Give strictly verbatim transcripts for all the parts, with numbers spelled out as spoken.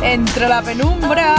Entre la penumbra.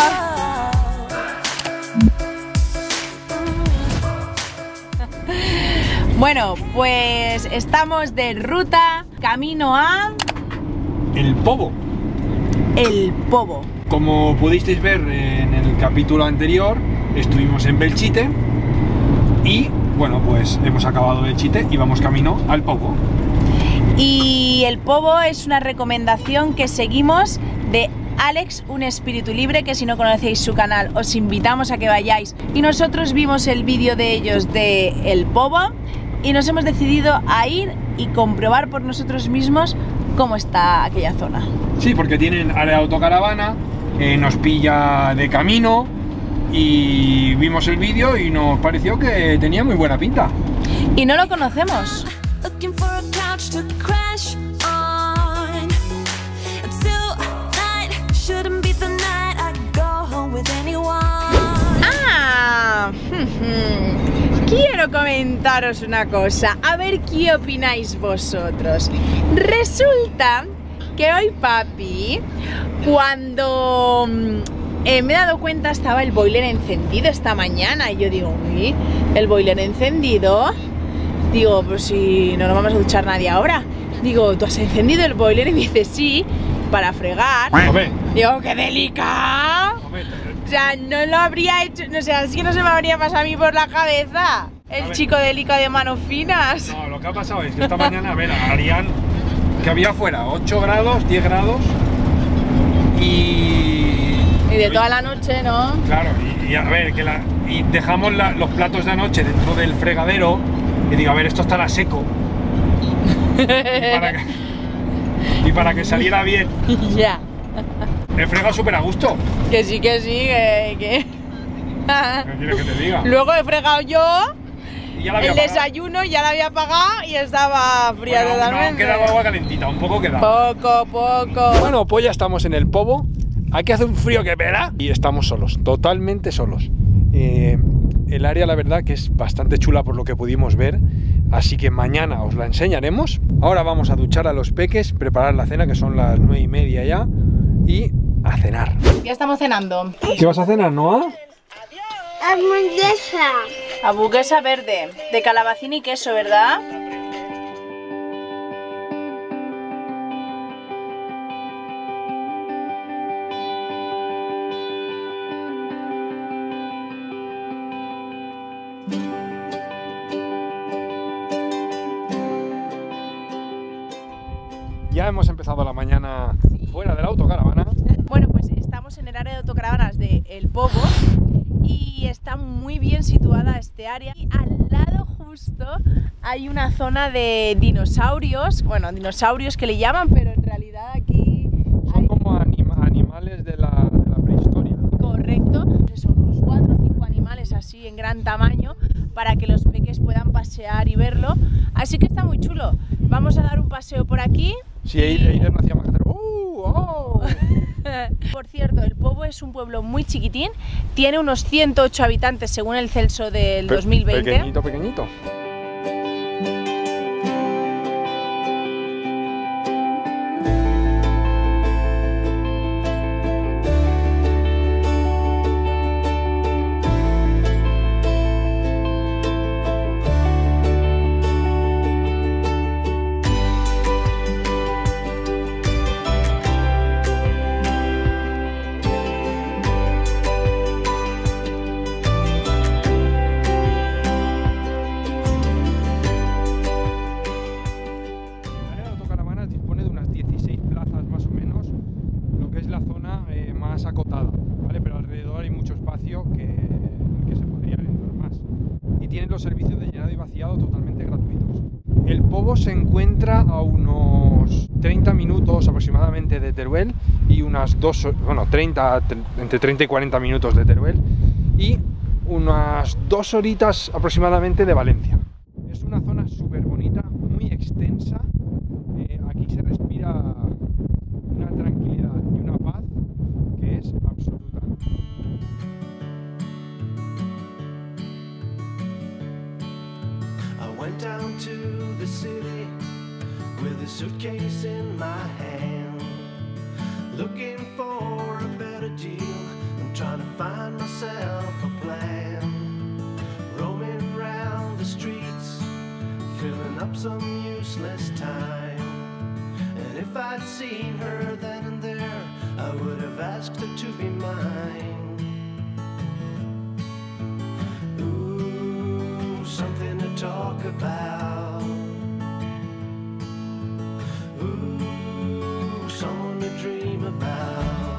Bueno, pues estamos de ruta, camino a... El Pobo. El Pobo. Como pudisteis ver en el capítulo anterior, estuvimos en Belchite y, bueno, pues hemos acabado Belchite y vamos camino al Pobo. Y el Pobo es una recomendación que seguimos de Alex, un espíritu libre, que si no conocéis su canal os invitamos a que vayáis. Y nosotros vimos el vídeo de ellos de El Pobo y nos hemos decidido a ir y comprobar por nosotros mismos cómo está aquella zona. Sí, porque tienen área de autocaravana, eh, nos pilla de camino y vimos el vídeo y nos pareció que tenía muy buena pinta. Y no lo conocemos. Ah, quiero comentaros una cosa, a ver qué opináis vosotros. Resulta que hoy papi, cuando eh, me he dado cuenta, estaba el boiler encendido esta mañana y yo digo, uy, el boiler encendido. Digo, pues si no nos vamos a duchar nadie ahora. Digo, ¿tú has encendido el boiler? Y me dice, sí, para fregar. Hombre. Digo, ¡qué delicado! O sea, no lo habría hecho, no sé, así que no se me habría pasado a mí por la cabeza. El chico delicado de manos finas. No, lo que ha pasado es que esta mañana, a ver, harían que había afuera ocho grados, diez grados y... Y de toda la noche, ¿no? Claro, y, y a ver, que la, y dejamos la, los platos de anoche dentro del fregadero y digo, a ver, esto estará seco. Y para que, y para que saliera bien. Ya. He fregado súper a gusto. Que sí, que sí, que... que... ¿Qué quieres que te diga? Luego he fregado yo Y ya la había el apagado. desayuno, ya la había apagado y estaba fría Bueno, totalmente. no, quedaba agua calentita, un poco quedaba. Poco, poco. Bueno, pues ya estamos en el Pobo. Aquí hace un frío que pela y estamos solos, totalmente solos. Eh, el área, la verdad, que es bastante chula por lo que pudimos ver, así que mañana os la enseñaremos. Ahora vamos a duchar a los peques, preparar la cena, que son las nueve y media ya, y a cenar. Ya estamos cenando. ¿Qué vas a cenar, Noah? Hamburguesa. Hamburguesa verde, de calabacín y queso, ¿verdad? Ya hemos empezado la mañana fuera de la autocaravana. Bueno, pues estamos en el área de autocaravanas de El Pobo y está muy bien situada este área. Y al lado justo hay una zona de dinosaurios, bueno, dinosaurios que le llaman, pero en realidad aquí Son hay... como anima animales de la, de la prehistoria. Correcto, son unos cuatro o cinco animales así en gran tamaño para que los peques puedan pasear y verlo. Así que está muy chulo. Vamos a dar un paseo por aquí. Sí, Eider no hacía más que hacer ¡uh! ¡Oh! Por cierto, el Pobo es un pueblo muy chiquitín, tiene unos ciento ocho habitantes según el censo del Pe dos mil veinte. Pequeñito, pequeñito. Acotada, ¿vale? Pero alrededor hay mucho espacio que, que se podría entrar más. Y tienen los servicios de llenado y vaciado totalmente gratuitos. El Pobo se encuentra a unos treinta minutos aproximadamente de Teruel y unas dos, bueno, treinta, entre treinta y cuarenta minutos de Teruel y unas dos horitas aproximadamente de Valencia. Es una zona súper bonita, muy extensa. Eh, aquí se respira una tranquilidad y una paz que es absoluta. I went down to the city with a suitcase in my hand, looking for find myself a plan, roaming around the streets, filling up some useless time. And if I'd seen her then and there, I would have asked her to be mine. Ooh, something to talk about. Ooh, someone to dream about.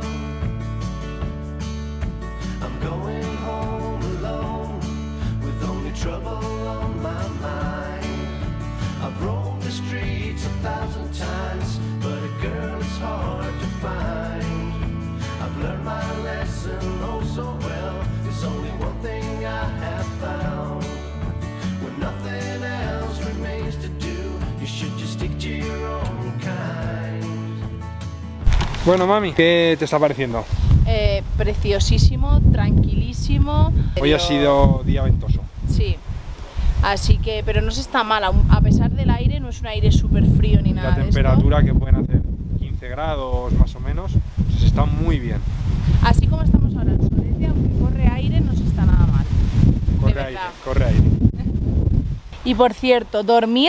I'm going home alone with only trouble on my mind. I've roamed the streets a thousand times, but a girl is hard to find. I've learned my lesson oh so well. There's only one thing I have found. When nothing else remains to do, you should just stick to your own kind. Bueno, mami, ¿qué te está pareciendo? Eh, preciosísimo, tranquilísimo. Hoy ha sido día ventoso. Sí. Así que, pero no se está mal, a pesar del aire, no es un aire súper frío ni nada. La temperatura que pueden hacer quince grados más o menos, pues está muy bien. Así como estamos ahora en Solencia, aunque corre aire, no se está nada mal. Corre aire, corre aire. Y por cierto, dormir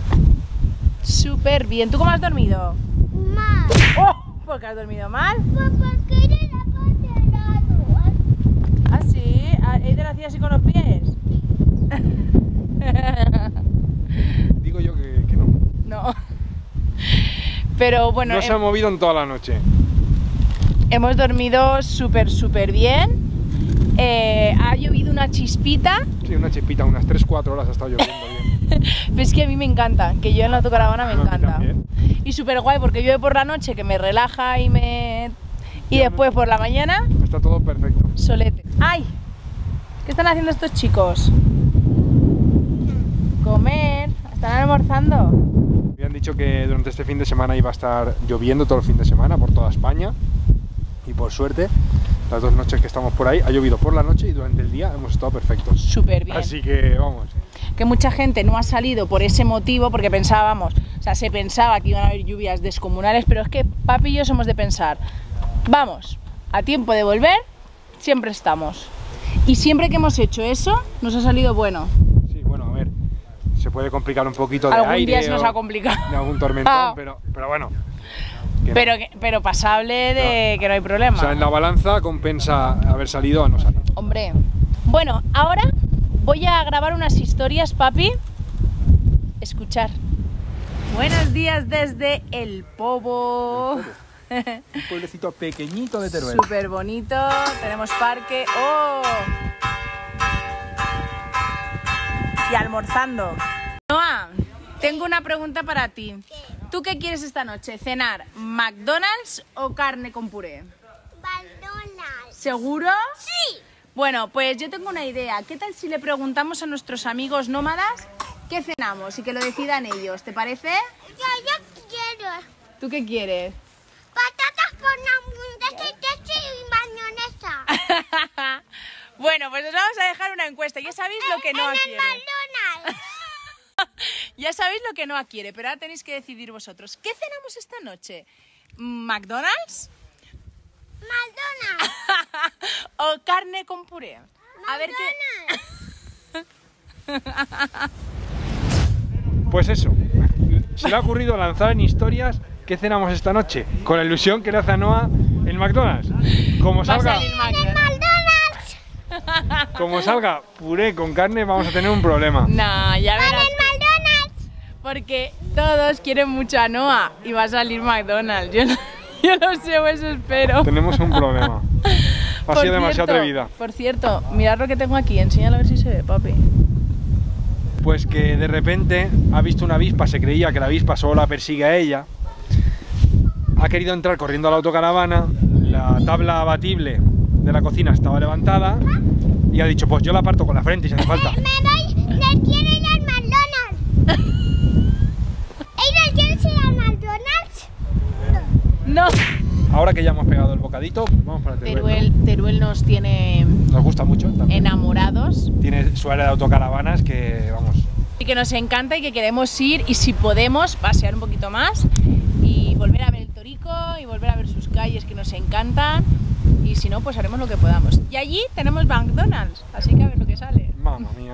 súper bien. ¿Tú cómo has dormido? Mal. ¡Oh! ¿Por qué has dormido mal? Pues porque era la parte de lado. ¿Ah, sí? ¿Ella te lo hacía así con los pies? Digo yo que, que no. No. Pero bueno, no se ha movido en toda la noche. Hemos dormido súper, súper bien. Eh, ha llovido una chispita. Sí, una chispita, unas tres cuatro horas ha estado lloviendo bien. Pero es que a mí me encanta, que yo en la autocaravana me No, a mí encanta. también. Y súper guay porque llueve por la noche, que me relaja y me... Y Ya después por la mañana, Está todo perfecto. solete. ¡Ay! ¿Qué están haciendo estos chicos? Comer. ¿Están almorzando? Me han dicho que durante este fin de semana iba a estar lloviendo todo el fin de semana por toda España. Y por suerte, las dos noches que estamos por ahí, ha llovido por la noche y durante el día hemos estado perfectos. Súper bien. Así que vamos. Que mucha gente no ha salido por ese motivo, porque pensábamos, o sea, se pensaba que iban a haber lluvias descomunales, pero es que papi y yo somos de pensar, vamos, a tiempo de volver, siempre estamos. Y siempre que hemos hecho eso, nos ha salido bueno. Sí, bueno, a ver, se puede complicar un poquito de Algún aire día se nos o ha complicado. de algún tormentón, Ah. pero, pero bueno. que Pero, que- pero pasable de que no hay problema. O sea, en la balanza compensa haber salido a no salir. Hombre. Bueno, ahora voy a grabar unas historias, papi. Escuchar. Buenos días desde El Pobo. Un pueblecito pequeñito de Teruel. Súper bonito. Tenemos parque. ¡Oh! Y almorzando. Noa, tengo una pregunta para ti. ¿Tú qué quieres esta noche? ¿Cenar McDonald's o carne con puré? McDonald's. ¿Seguro? Sí. Bueno, pues yo tengo una idea. ¿Qué tal si le preguntamos a nuestros amigos nómadas qué cenamos y que lo decidan ellos? ¿Te parece? Yo, yo quiero ¿Tú qué quieres? patatas con hamburguesa y queso y mayonesa. Bueno, pues os vamos a dejar una encuesta. Ya sabéis lo que Noa en el quiere. McDonald's. Ya sabéis lo que Noa quiere, pero ahora tenéis que decidir vosotros. ¿Qué cenamos esta noche? ¿McDonald's McDonald's. o carne con puré? A ver qué... Pues eso, se le ha ocurrido lanzar en historias qué cenamos esta noche, con la ilusión que le hace a Noa el McDonald's. Como Va a salga, salir McDonald's. McDonald's. como salga puré con carne, vamos a tener un problema. No, ya Para verás. el McDonald's. Porque todos quieren mucho a Noa y va a salir McDonald's. Yo no, yo no sé, o eso espero. Tenemos un problema. Ha Por sido demasiado cierto, atrevida. Por cierto, mirad lo que tengo aquí. Enséñalo a ver si se ve, papi. Pues que de repente ha visto una avispa, se creía que la avispa solo la persigue a ella. Ha querido entrar corriendo a la autocaravana, la tabla abatible de la cocina estaba levantada y ha dicho, pues yo la parto con la frente si hace falta. Me voy, le quiero ir al McDonald's. ¿Ella quiere ir al McDonald's? No. Ahora que ya hemos pegado el bocadito, pues vamos para Teruel. Teruel, Teruel nos tiene ¿no? Nos gusta mucho también. enamorados Tiene su área de autocaravanas que, vamos, y que nos encanta y que queremos ir y si podemos pasear un poquito más y volver a ver el Torico y volver a ver sus calles que nos encantan y si no, pues haremos lo que podamos. Y allí tenemos McDonald's, así que a ver lo que sale. Mamma mía.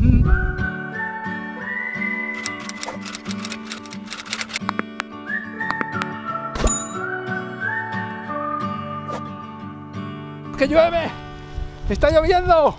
¡Que llueve! ¡Está lloviendo!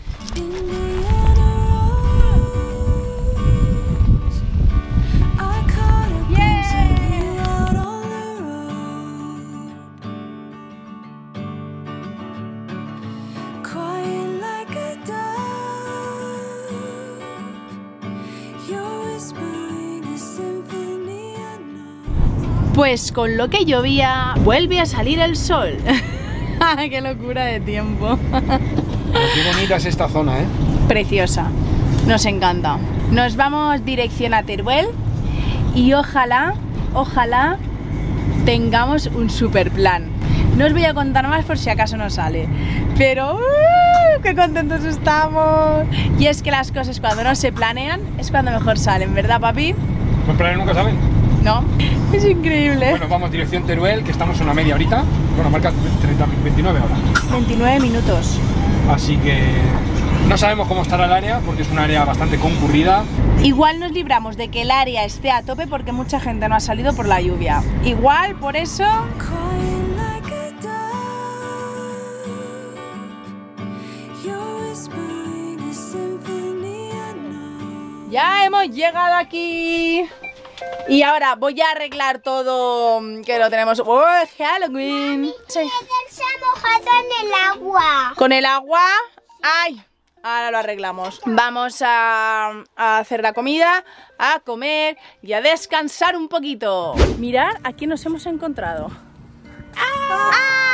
Pues con lo que llovía, vuelve a salir el sol. ¡Qué locura de tiempo! Qué bonita es esta zona, ¿eh? Preciosa, nos encanta. Nos vamos dirección a Teruel y ojalá, ojalá tengamos un super plan. No os voy a contar más por si acaso no sale, pero ¡uh! ¡qué contentos estamos! Y es que las cosas cuando no se planean es cuando mejor salen, ¿verdad, papi? Los planes nunca salen. No, es increíble. Bueno, vamos dirección Teruel, que estamos una media horita. Bueno, marca treinta, veintinueve horas. veintinueve minutos. Así que no sabemos cómo estará el área, porque es un área bastante concurrida. Igual nos libramos de que el área esté a tope porque mucha gente no ha salido por la lluvia. Igual, por eso... Ya hemos llegado aquí. Y ahora voy a arreglar todo, que lo tenemos... ¡Oh, Halloween! Se ha mojado en el agua. ¿Con el agua? ¡Ay! Ahora lo arreglamos. Vamos a, a hacer la comida, a comer y a descansar un poquito. Mirad, aquí nos hemos encontrado. ¡Ah!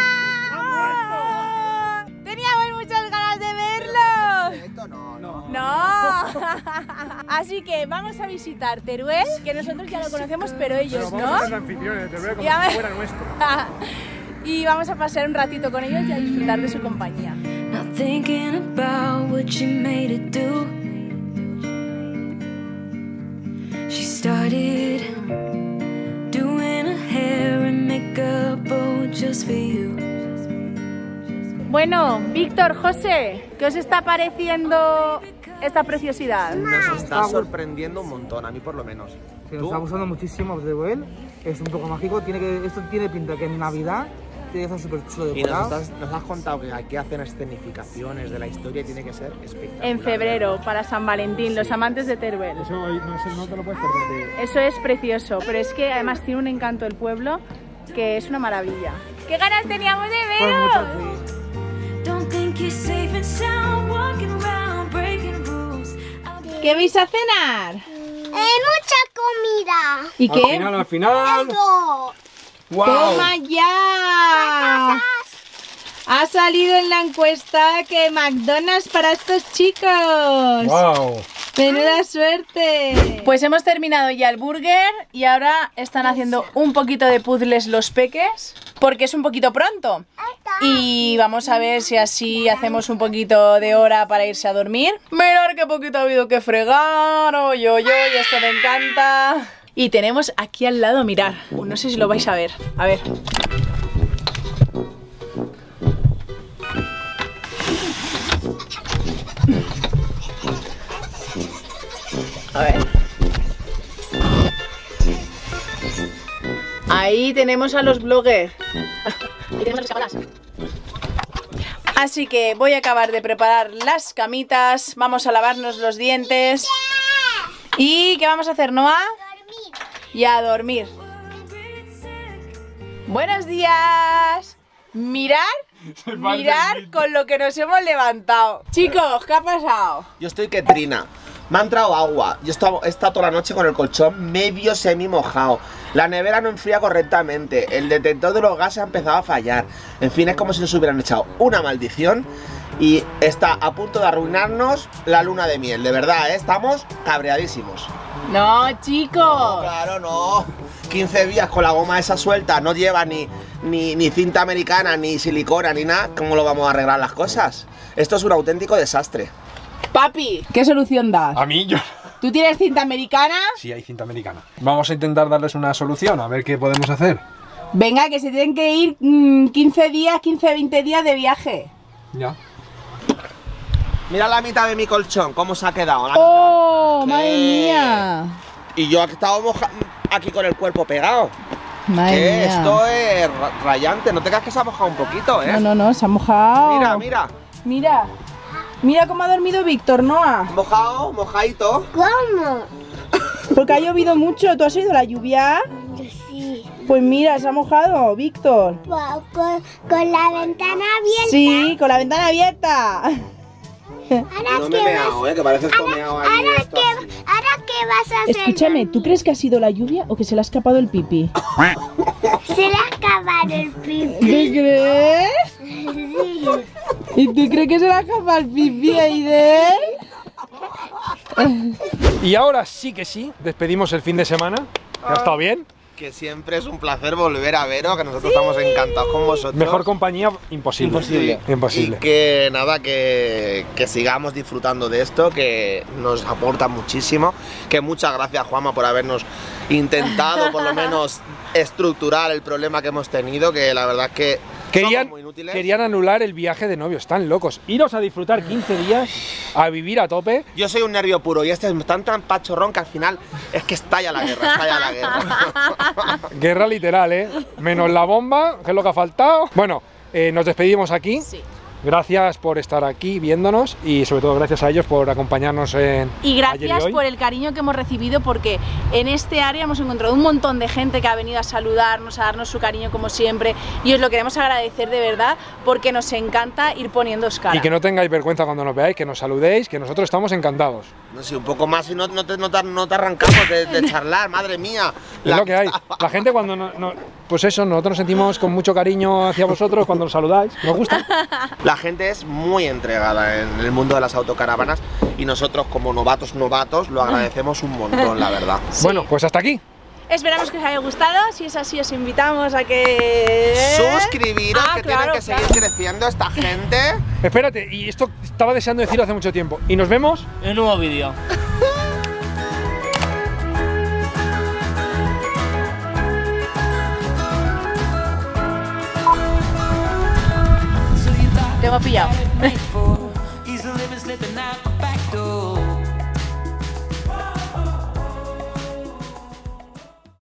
¡Ah! Teníamos muchas ganas de verlo. Esto no, no. No. Así que vamos a visitar Teruel, que nosotros ya lo conocemos, pero ellos Pero vamos no. a ser anfitriones, Teruel como Y a ver- si fuera nuestro. Y vamos a pasar un ratito con ellos y a disfrutar de su compañía. Not thinking about what you made it do. She started doing her hair and makeup, oh, just for you. Bueno, Víctor, José, ¿qué os está pareciendo esta preciosidad? Nos está sorprendiendo un montón, a mí por lo menos. Se nos está gustando muchísimo Teruel, es un poco mágico, tiene que, esto tiene pinta que en Navidad tiene que estar súper chulo Y decorado. nos has, nos has contado que aquí hacen escenificaciones de la historia y tiene que ser espectacular. En febrero, para San Valentín, los amantes de Teruel. Eso ahí no, sé, no te lo puedes perder. Eso es precioso, pero es que además tiene un encanto el pueblo que es una maravilla. ¡Qué ganas teníamos de Pues mucho, veros! sí. Don't think you're safe and sound, walking around breaking rules. ¿Qué vais a cenar? Eh, mucha comida. ¿Y Al qué? final, al final. Esto. ¡Wow! ¡Toma ya! Ha salido en la encuesta que McDonald's para estos chicos. ¡Wow! ¡Menuda suerte! Pues hemos terminado ya el burger y ahora están haciendo un poquito de puzzles los peques porque es un poquito pronto. Y vamos a ver si así hacemos un poquito de hora para irse a dormir. Mirad qué poquito ha habido que fregar. Oy, oy, oy, esto me encanta. Y tenemos aquí al lado, mirad, no sé si lo vais a ver. A ver. A ver. Ahí tenemos a los bloggers. Ahí tenemos a las cámaras. Así que voy a acabar de preparar las camitas. Vamos a lavarnos los dientes. ¿Y qué vamos a hacer, Noah? Dormir. Y a dormir. Buenos días. Mirad, mirad con lo que nos hemos levantado. Chicos, ¿qué ha pasado? Yo estoy que trina. Me ha entrado agua. Yo he estado, he estado toda la noche con el colchón medio semi mojado. La nevera no enfría correctamente. El detector de los gases ha empezado a fallar. En fin, es como si nos hubieran echado una maldición. Y está a punto de arruinarnos la luna de miel. De verdad, ¿eh? Estamos cabreadísimos. No, chicos. Claro, no. quince días con la goma esa suelta. No lleva ni, ni, ni cinta americana, ni silicona, ni nada. ¿Cómo lo vamos a arreglar las cosas? Esto es un auténtico desastre. Papi, ¿qué solución das? A mí yo... ¿Tú tienes cinta americana? Sí, hay cinta americana. Vamos a intentar darles una solución, a ver qué podemos hacer. Venga, que se tienen que ir mmm, quince días, quince, veinte días de viaje. Ya. Mira la mitad de mi colchón, cómo se ha quedado. La ¡Oh, mitad. madre ¿Qué? mía! Y yo he estado moja aquí con el cuerpo pegado. Madre ¿Qué? mía. Esto es ra- rayante, no te creas que se ha mojado un poquito, ¿eh? No, no, no, se ha mojado. Mira, mira. Mira. Mira cómo ha dormido Víctor, Noah. Mojado, mojadito. ¿Cómo? Porque ha llovido mucho. ¿Tú has oído la lluvia? Sí. Pues mira, se ha mojado, Víctor. Con, con- con la ventana abierta. Sí, con la ventana abierta. Ahora No qué me he vas, meado, ¿eh? Que parece esto meado ahí. ahora esto qué, así. ahora qué vas a hacer. Escúchame, ¿tú crees que ha sido la lluvia o que se le ha escapado el pipí? Se le ha acabado el pipi. ¿Qué crees? Sí. ¿Y tú crees que se le ha escapado el pipí, Aide? Y ahora sí que sí, despedimos el fin de semana. ¿Que ha estado bien? Que siempre es un placer volver a veros, que nosotros estamos encantados con vosotros. Mejor compañía imposible. Imposible. Imposible. Y que nada, que, que sigamos disfrutando de esto, que nos aporta muchísimo. Que muchas gracias, Juanma, por habernos intentado por lo menos estructurar el problema que hemos tenido, que la verdad es que Querían, somos muy inútiles. querían anular el viaje de novios, están locos. Iros a disfrutar quince días, a vivir a tope. Yo soy un nervio puro y este es tan tan pachorrón que al final es que estalla la guerra, estalla la guerra. Guerra literal, ¿eh? Menos la bomba, que es lo que ha faltado. Bueno, eh, nos despedimos aquí. Sí. Gracias por estar aquí viéndonos y sobre todo gracias a ellos por acompañarnos en Y ayer gracias hoy. por el cariño que hemos recibido, porque en este área hemos encontrado un montón de gente que ha venido a saludarnos, a darnos su cariño como siempre, y os lo queremos agradecer de verdad, porque nos encanta ir poniéndoos cara. Y que no tengáis vergüenza cuando nos veáis, que nos saludéis, que nosotros estamos encantados. No sé, un poco más y no, no, te, no, te, no te arrancamos de, de charlar, madre mía. Es lo que hay. La gente cuando no, no- pues eso, nosotros nos sentimos con mucho cariño hacia vosotros cuando nos saludáis. Nos gusta. La gente es muy entregada en el mundo de las autocaravanas y nosotros como novatos novatos lo agradecemos un montón, la verdad. Bueno, pues hasta aquí. Esperamos que os haya gustado. Si es así, os invitamos a que... Suscribiros, Ah, que claro, tienen que seguir claro. creciendo esta gente. Espérate, y esto estaba deseando decirlo hace mucho tiempo. Y nos vemos. En un nuevo vídeo. Te hemos pillado. Easy living slipping out the back door.